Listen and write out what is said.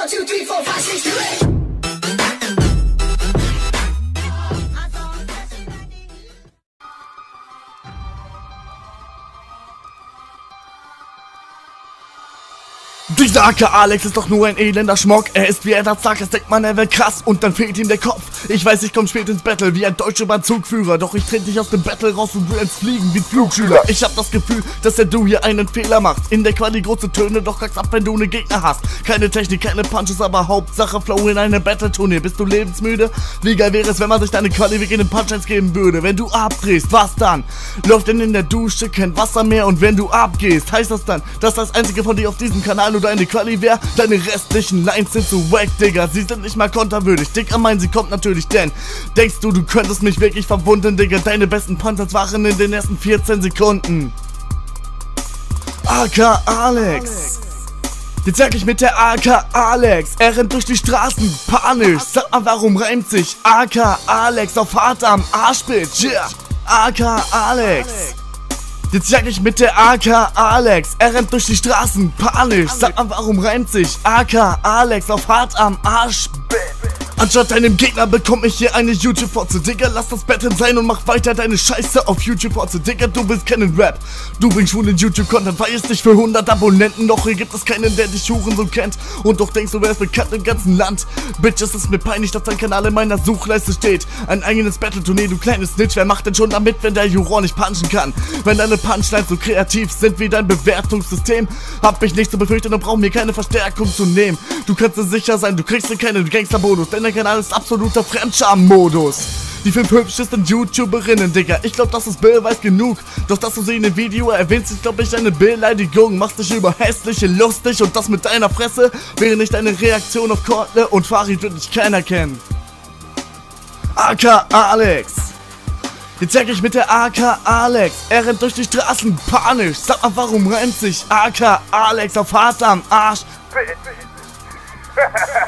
1, 2, 3, 4, 5, 6, 7. Dieser AK Alex ist doch nur ein elender Schmock. Er ist wie er das sagt, es denkt man, er wäre krass und dann fehlt ihm der Kopf. Ich weiß, ich komm spät ins Battle wie ein deutscher Bahnzugführer, doch ich trete dich aus dem Battle raus und du ins Fliegen wie Flugschüler. Ich hab das Gefühl, dass du hier einen Fehler machst. In der Quali große Töne, doch kackst ab, wenn du ne Gegner hast. Keine Technik, keine Punches, aber Hauptsache Flow in eine Battle-Tournee. Bist du lebensmüde? Wie geil wäre es, wenn man sich deine Quali weg in den Punchlines geben würde? Wenn du abdrehst, was dann? Läuft denn in der Dusche kein Wasser mehr und wenn du abgehst, heißt das dann, dass das einzige von dir auf diesem Kanal nur deine Quali wäre? Deine restlichen Lines sind so wack, Digga, sie sind nicht mal konterwürdig. Dicker meinen, sie kommt natürlich, denn denkst du, du könntest mich wirklich verwunden, Digga? Deine besten Punches waren in den ersten 14 Sekunden. AK Alex. Jetzt sag ich mit der AK Alex. Er rennt durch die Straßen, panisch. Sag mal, warum reimt sich AK Alex auf hart am Arsch, Bitch? Yeah. AK Alex. Jetzt jag ich mit der AK Alex. Er rennt durch die Straßen, panisch. Sag mal, warum reimt sich AK Alex auf hart am Arsch? Anstatt deinem Gegner bekomme ich hier eine YouTube-Fotze. Digga, lass das Battle sein und mach weiter deine Scheiße auf YouTube-Fotze. Digga, du willst keinen Rap. Du bringst schwulen YouTube-Content, feierst dich für 100 Abonnenten. Doch hier gibt es keinen, der dich Hurensohn kennt. Und doch denkst du, wärst bekannt im ganzen Land. Bitch, es ist mir peinlich, dass dein Kanal in meiner Suchleiste steht. Ein eigenes Battle-Tournee, du kleines Snitch. Wer macht denn schon damit, wenn der Juror nicht punchen kann? Wenn deine Punchlines so kreativ sind wie dein Bewertungssystem, hab ich nichts zu befürchten und brauch mir keine Verstärkung zu nehmen. Du kannst dir sicher sein, du kriegst dir keinen Gangster-Bonus, denn der Kanal ist absoluter Fremdscham-Modus. Die 5 hübschesten YouTuberinnen, Digga, ich glaub, das ist Bill weiß genug. Doch dass du sie in dem Video erwähnst, ist glaub ich eine Beleidigung. Machst dich über Hässliche lustig und das mit deiner Fresse wäre nicht eine Reaktion auf Kortle und Farid wird dich keiner kennen. AK Alex. Jetzt sag ich mit der AK Alex. Er rennt durch die Straßen, panisch. Sag mal, warum reimt sich AK Alex auf hart am Arsch?